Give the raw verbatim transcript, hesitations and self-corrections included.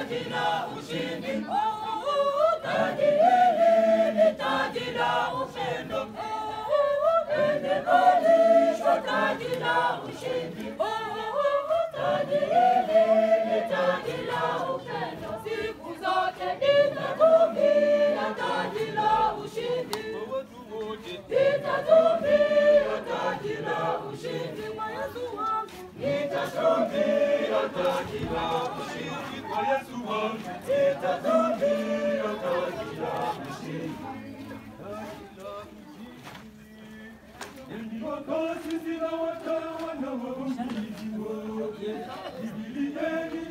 taji la ushindi. Taji hili ni taji la upendo. Limevalishwa taji la ushindi. Taji hili ni taji la upendo. Siku zote nitatumia taji la ushindi. Nitatumia taji la ushindi kwa Yesu wangu. Nitatumia taji la ushindi kwa Yesu wangu. Nitatumia taji la ushindi. Wakati sina watawa na wawili wote, Biblia